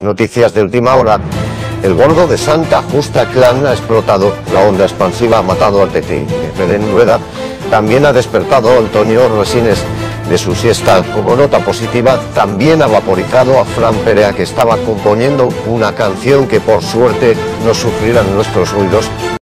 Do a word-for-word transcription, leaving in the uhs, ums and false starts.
Noticias de última hora. El gordo de Santa Justa Clan ha explotado, la onda expansiva ha matado al Teti. Belén Rueda también ha despertado a Antonio Resines de su siesta. Como nota positiva, también ha vaporizado a Fran Perea, que estaba componiendo una canción que por suerte no sufrirán nuestros ruidos.